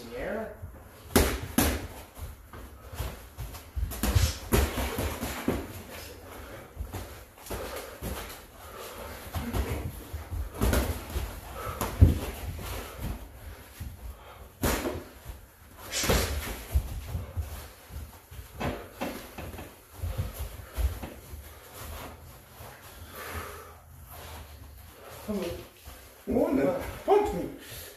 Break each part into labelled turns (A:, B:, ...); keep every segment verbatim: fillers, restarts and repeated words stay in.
A: the air.
B: Come on then, punch me.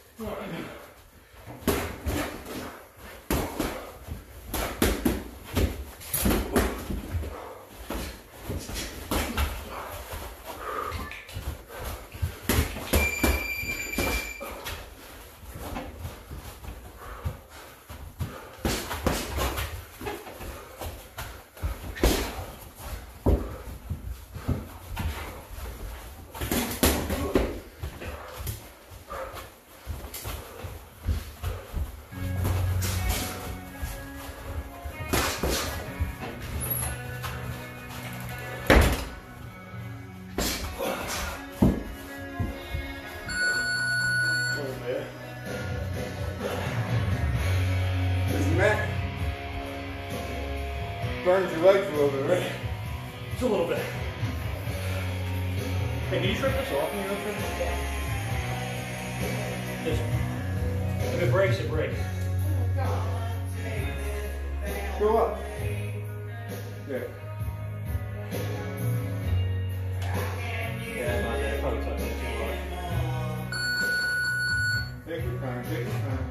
B: Burns your legs a little bit, right?
A: Just a little bit. Hey, can you trim this off? Can you trim this off? This one. If it breaks, it breaks.
B: Go up. Yeah.
A: Yeah, it's not there. Probably touching it too much.
B: Take your time, take your time.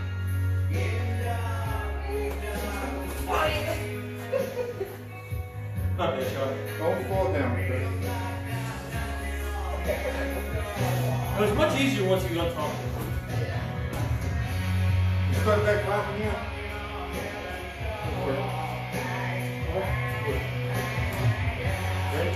A: Not this shot.
B: Don't fall down, Chris.
A: It was much easier once you got top.
B: You start that clapping here? Okay.
A: Ready?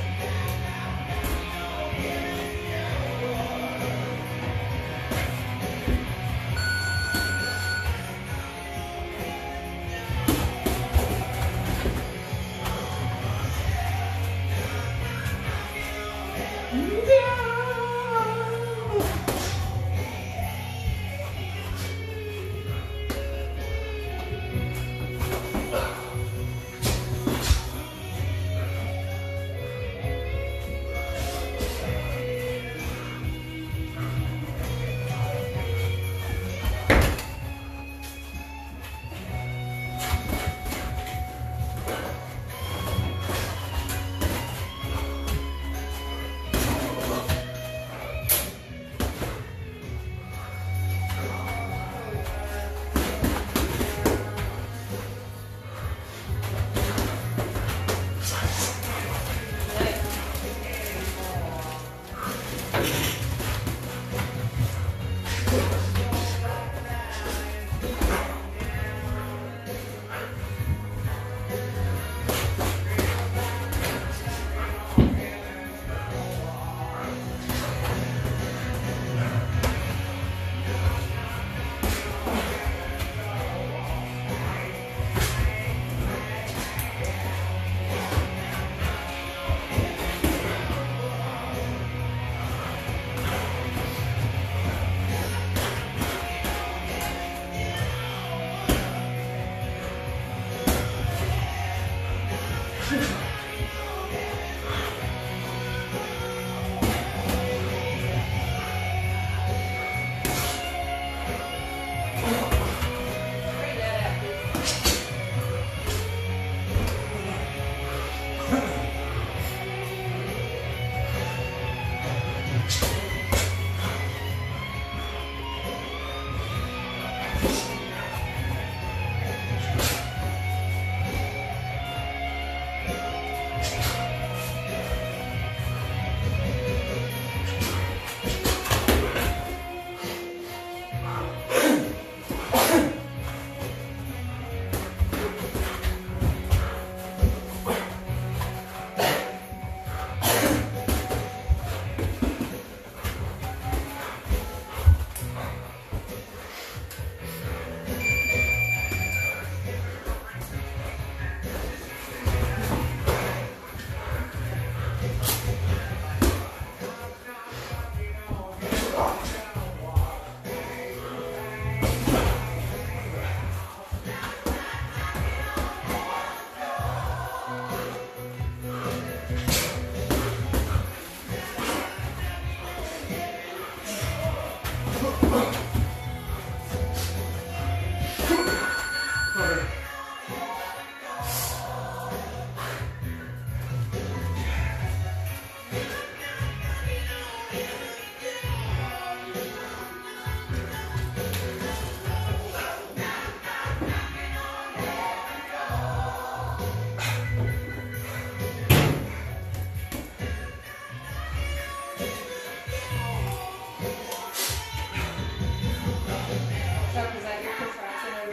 C: Chuck, is that your contraption over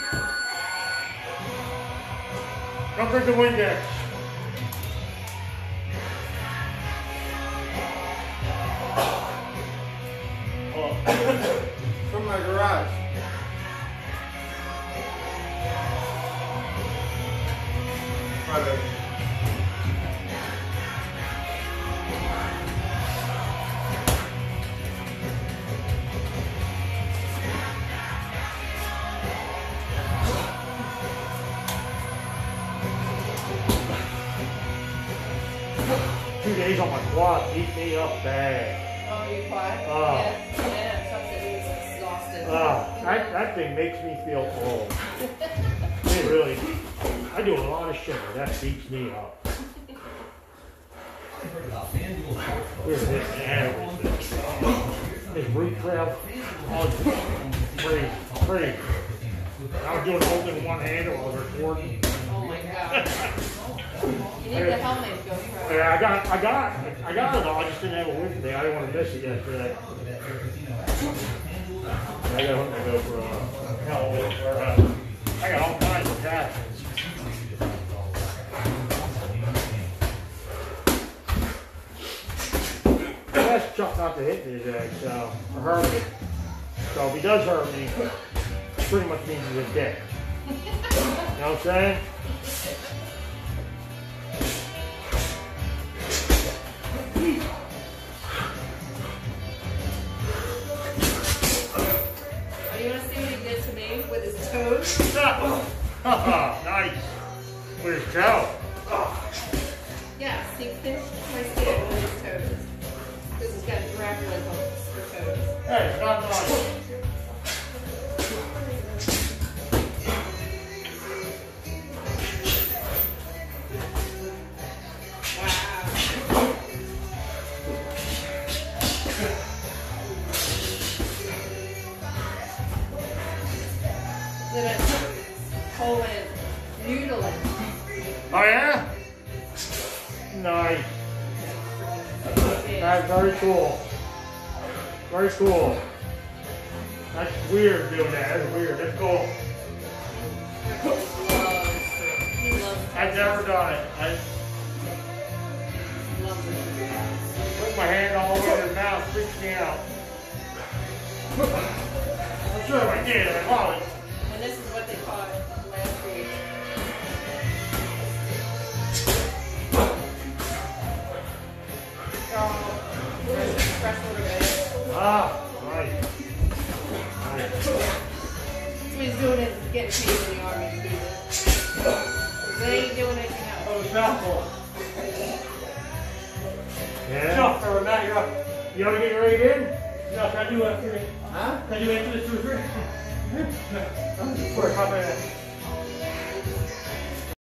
C: there?
B: Don't drink the Windex.
A: Oh.
B: From my garage. Right there.
D: Two days on my quad beat me up bad.
C: Oh, you quiet?
D: Oh.
C: Yeah. Yeah, Chuck said he was exhausted.
D: Ah, that, that thing makes me feel old. It really, I do a lot of shit, but that beats me up. We're hitting everything. This root crab, all crazy, crazy. I was doing both in one hand while I was recording.
C: Oh my god. You need the helmet to go for it.
D: Yeah, I got, I got, I got it all. I just didn't have it with me. I didn't want to miss it yesterday. I got to go for a helmet. Or, uh, I got all kinds of attachments. I asked Chuck not to hit me today, so or hurt me. So if he does hurt me, it pretty much means he's a dick. You know what I'm saying?
C: Toes?
D: Nice. With his toe.
C: Yeah, he pinched my skin with his toes. This has got Dracula holes for toes.
D: Hey, it's not nice.
C: Poland noodling.
D: Oh yeah? Nice. That's very cool. Very cool. That's weird doing that. That's weird. That's cool.
C: He loves
D: I've never done it. I
C: loves it.
D: put my hand all over his mouth, freaks me out. I'm sure if I did, I love it.
C: And this is what they caught last week. Oh, where's the fresh water bag?
D: Ah, nice. Nice.
C: That's what he's doing is getting paid in the army to do this. They ain't doing anything else.
A: Oh, it's mouthful.
D: Yeah.
A: Chuck, or Matt, you're up.
D: You want to get ready in?
A: No, can I do it for
B: Huh?
A: Can I do it for this two or three?
B: Of course, how about that?